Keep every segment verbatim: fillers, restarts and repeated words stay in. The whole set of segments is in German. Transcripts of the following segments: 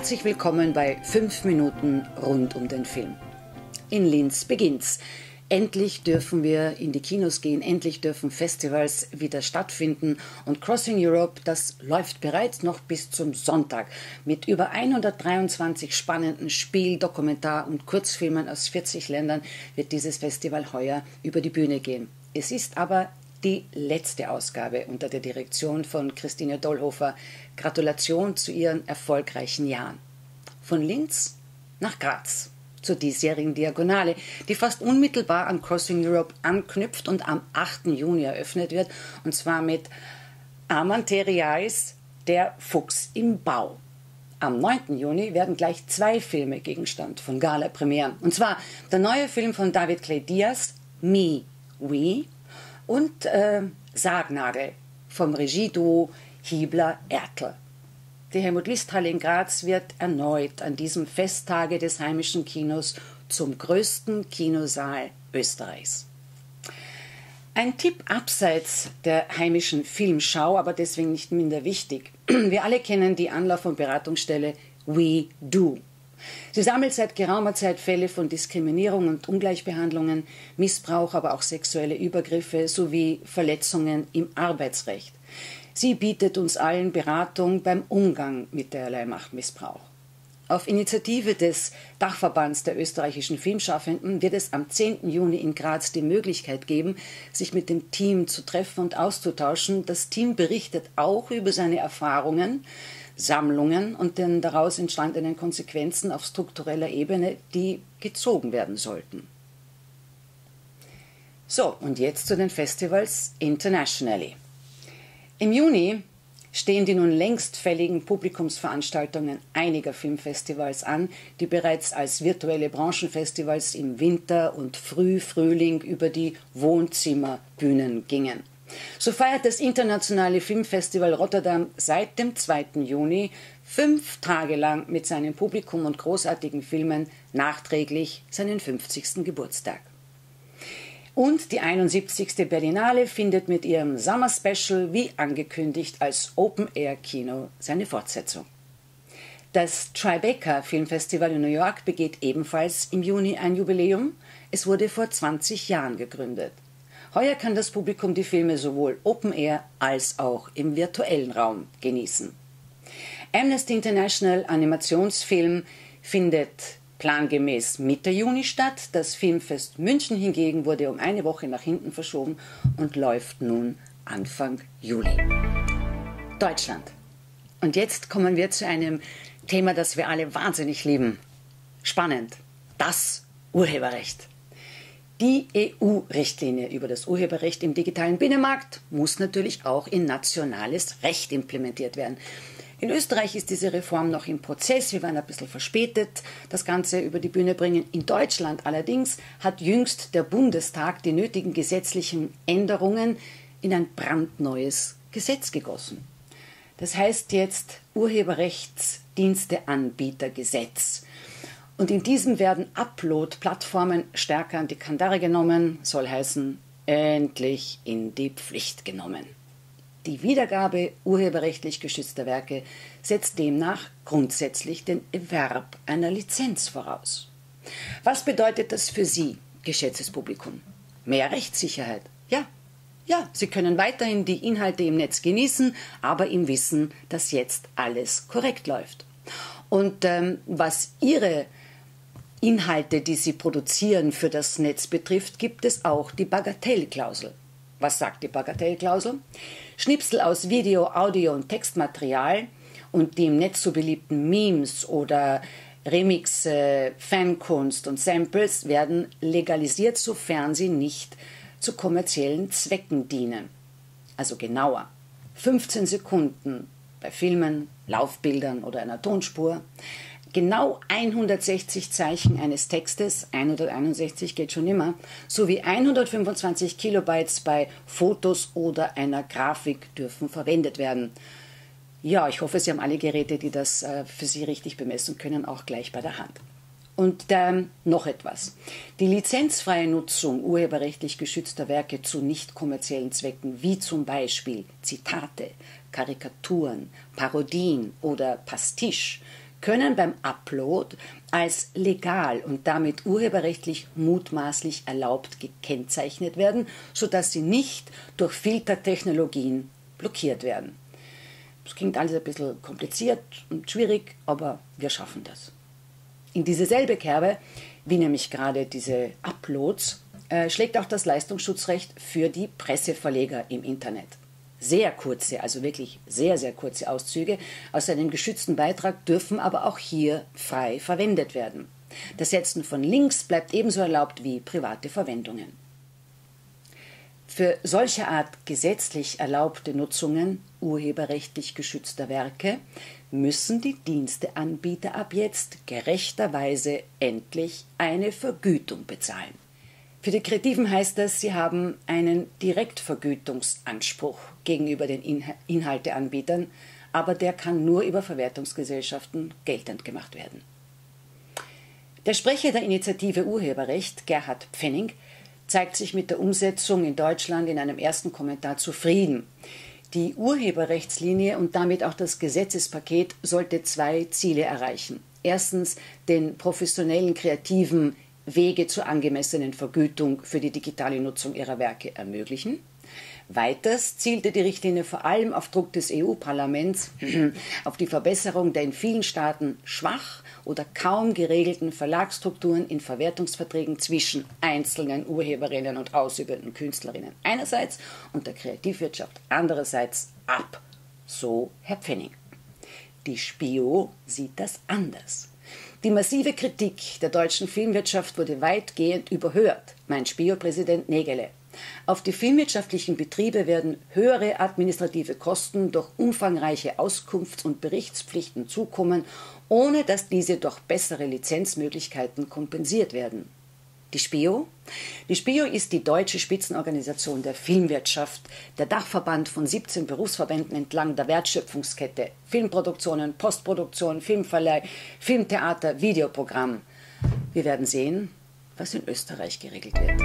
Herzlich willkommen bei fünf Minuten rund um den Film. In Linz beginnt's. Endlich dürfen wir in die Kinos gehen, endlich dürfen Festivals wieder stattfinden. Und Crossing Europe, das läuft bereits noch bis zum Sonntag. Mit über hundertdreiundzwanzig spannenden Spiel-, Dokumentar- und Kurzfilmen aus vierzig Ländern wird dieses Festival heuer über die Bühne gehen. Es ist aber die letzte Ausgabe unter der Direktion von Christine Dollhofer. Gratulation zu ihren erfolgreichen Jahren. Von Linz nach Graz zur diesjährigen Diagonale, die fast unmittelbar an Crossing Europe anknüpft und am achten Juni eröffnet wird, und zwar mit Armand Theriays Der Fuchs im Bau. Am neunten Juni werden gleich zwei Filme Gegenstand von Gala-Premieren, und zwar der neue Film von David Clay Diaz, Me, We, und äh, Sargnagel vom Regieduo Hiebler-Ertl. Die Helmut-List-Halle in Graz wird erneut an diesem Festtage des heimischen Kinos zum größten Kinosaal Österreichs. Ein Tipp abseits der heimischen Filmschau, aber deswegen nicht minder wichtig. Wir alle kennen die Anlauf- und Beratungsstelle We Do. Sie sammelt seit geraumer Zeit Fälle von Diskriminierung und Ungleichbehandlungen, Missbrauch, aber auch sexuelle Übergriffe sowie Verletzungen im Arbeitsrecht. Sie bietet uns allen Beratung beim Umgang mit derlei Machtmissbrauch. Auf Initiative des Dachverbands der österreichischen Filmschaffenden wird es am zehnten Juni in Graz die Möglichkeit geben, sich mit dem Team zu treffen und auszutauschen. Das Team berichtet auch über seine Erfahrungen, Sammlungen und den daraus entstandenen Konsequenzen auf struktureller Ebene, die gezogen werden sollten. So, und jetzt zu den Festivals internationally. Im Juni stehen die nun längst fälligen Publikumsveranstaltungen einiger Filmfestivals an, die bereits als virtuelle Branchenfestivals im Winter und Frühfrühling über die Wohnzimmerbühnen gingen. So feiert das Internationale Filmfestival Rotterdam seit dem zweiten Juni fünf Tage lang mit seinem Publikum und großartigen Filmen nachträglich seinen fünfzigsten Geburtstag. Und die einundsiebzigste Berlinale findet mit ihrem Summer Special, wie angekündigt, als Open-Air-Kino seine Fortsetzung. Das Tribeca Filmfestival in New York begeht ebenfalls im Juni ein Jubiläum. Es wurde vor zwanzig Jahren gegründet. Heuer kann das Publikum die Filme sowohl Open-Air als auch im virtuellen Raum genießen. Amnesty International Animationsfilm findet plangemäß Mitte Juni statt. Das Filmfest München hingegen wurde um eine Woche nach hinten verschoben und läuft nun Anfang Juli. Deutschland. Und jetzt kommen wir zu einem Thema, das wir alle wahnsinnig lieben. Spannend. Das Urheberrecht. Die E U-Richtlinie über das Urheberrecht im digitalen Binnenmarkt muss natürlich auch in nationales Recht implementiert werden. In Österreich ist diese Reform noch im Prozess. Wir werden ein bisschen verspätet das Ganze über die Bühne bringen. In Deutschland allerdings hat jüngst der Bundestag die nötigen gesetzlichen Änderungen in ein brandneues Gesetz gegossen. Das heißt jetzt Urheberrechtsdiensteanbietergesetz. Und in diesem werden Upload-Plattformen stärker an die Kandare genommen, soll heißen, endlich in die Pflicht genommen. Die Wiedergabe urheberrechtlich geschützter Werke setzt demnach grundsätzlich den Erwerb einer Lizenz voraus. Was bedeutet das für Sie, geschätztes Publikum? Mehr Rechtssicherheit? Ja, ja, Sie können weiterhin die Inhalte im Netz genießen, aber im Wissen, dass jetzt alles korrekt läuft. Und ähm, was Ihre Inhalte, die Sie produzieren, für das Netz betrifft, gibt es auch die Bagatellklausel. Was sagt die Bagatellklausel? Schnipsel aus Video, Audio und Textmaterial und die im Netz so beliebten Memes oder Remixe, Fankunst und Samples werden legalisiert, sofern sie nicht zu kommerziellen Zwecken dienen. Also genauer, fünfzehn Sekunden bei Filmen, Laufbildern oder einer Tonspur, genau hundertsechzig Zeichen eines Textes, hunderteinundsechzig geht schon immer, sowie hundertfünfundzwanzig Kilobytes bei Fotos oder einer Grafik dürfen verwendet werden. Ja, ich hoffe, Sie haben alle Geräte, die das äh, für Sie richtig bemessen können, auch gleich bei der Hand. Und ähm, noch etwas. Die lizenzfreie Nutzung urheberrechtlich geschützter Werke zu nicht kommerziellen Zwecken, wie zum Beispiel Zitate, Karikaturen, Parodien oder Pastiche, können beim Upload als legal und damit urheberrechtlich mutmaßlich erlaubt gekennzeichnet werden, sodass sie nicht durch Filtertechnologien blockiert werden. Das klingt alles ein bisschen kompliziert und schwierig, aber wir schaffen das. In dieselbe Kerbe, wie nämlich gerade diese Uploads, äh, schlägt auch das Leistungsschutzrecht für die Presseverleger im Internet. Sehr kurze, also wirklich sehr, sehr kurze Auszüge aus einem geschützten Beitrag dürfen aber auch hier frei verwendet werden. Das Setzen von Links bleibt ebenso erlaubt wie private Verwendungen. Für solche Art gesetzlich erlaubte Nutzungen urheberrechtlich geschützter Werke müssen die Diensteanbieter ab jetzt gerechterweise endlich eine Vergütung bezahlen. Für die Kreativen heißt das, sie haben einen Direktvergütungsanspruch gegenüber den Inhalteanbietern, aber der kann nur über Verwertungsgesellschaften geltend gemacht werden. Der Sprecher der Initiative Urheberrecht, Gerhard Pfennig, zeigt sich mit der Umsetzung in Deutschland in einem ersten Kommentar zufrieden. Die Urheberrechtslinie und damit auch das Gesetzespaket sollte zwei Ziele erreichen. Erstens den professionellen Kreativen Wege zur angemessenen Vergütung für die digitale Nutzung ihrer Werke ermöglichen. Weiters zielte die Richtlinie vor allem auf Druck des E U-Parlaments auf die Verbesserung der in vielen Staaten schwach oder kaum geregelten Verlagsstrukturen in Verwertungsverträgen zwischen einzelnen Urheberinnen und ausübenden Künstlerinnen einerseits und der Kreativwirtschaft andererseits ab. So Herr Pfennig. Die SPIO sieht das anders. Die massive Kritik der deutschen Filmwirtschaft wurde weitgehend überhört, meint SPIO-Präsident Nägele. Auf die filmwirtschaftlichen Betriebe werden höhere administrative Kosten durch umfangreiche Auskunfts- und Berichtspflichten zukommen, ohne dass diese durch bessere Lizenzmöglichkeiten kompensiert werden. Die SPIO? Die SPIO ist die deutsche Spitzenorganisation der Filmwirtschaft, der Dachverband von siebzehn Berufsverbänden entlang der Wertschöpfungskette, Filmproduktionen, Postproduktion, Filmverleih, Filmtheater, Videoprogramm. Wir werden sehen, was in Österreich geregelt wird.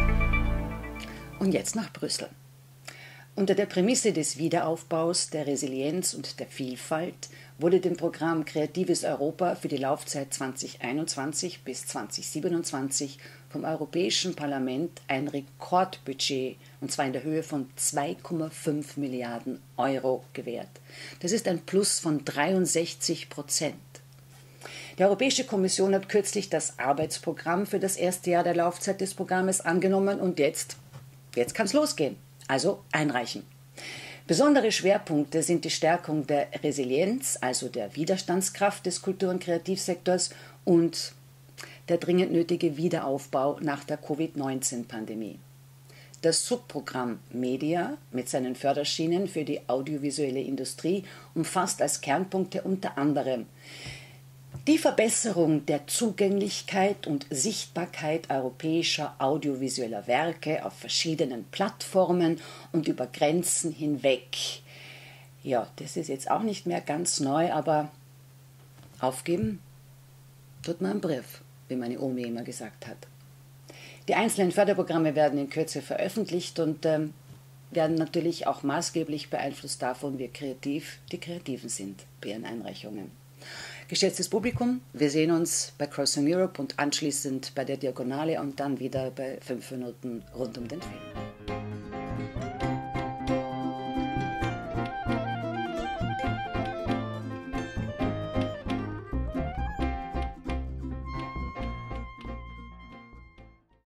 Und jetzt nach Brüssel. Unter der Prämisse des Wiederaufbaus, der Resilienz und der Vielfalt wurde dem Programm Kreatives Europa für die Laufzeit zweitausendeinundzwanzig bis zweitausendsiebenundzwanzig vom Europäischen Parlament ein Rekordbudget, und zwar in der Höhe von zwei Komma fünf Milliarden Euro gewährt. Das ist ein Plus von dreiundsechzig Prozent. Die Europäische Kommission hat kürzlich das Arbeitsprogramm für das erste Jahr der Laufzeit des Programmes angenommen und jetzt, jetzt kann es losgehen. Also einreichen. Besondere Schwerpunkte sind die Stärkung der Resilienz, also der Widerstandskraft des Kultur- und Kreativsektors und der dringend nötige Wiederaufbau nach der Covid neunzehn Pandemie. Das Subprogramm Media mit seinen Förderschienen für die audiovisuelle Industrie umfasst als Kernpunkte unter anderem die Verbesserung der Zugänglichkeit und Sichtbarkeit europäischer audiovisueller Werke auf verschiedenen Plattformen und über Grenzen hinweg. Ja, das ist jetzt auch nicht mehr ganz neu, aber aufgeben tut man einen Brief, wie meine Omi immer gesagt hat. Die einzelnen Förderprogramme werden in Kürze veröffentlicht und ähm, werden natürlich auch maßgeblich beeinflusst davon, wie kreativ die Kreativen sind bei ihren Einreichungen. Geschätztes Publikum, wir sehen uns bei Crossing Europe und anschließend bei der Diagonale und dann wieder bei fünf Minuten rund um den Film.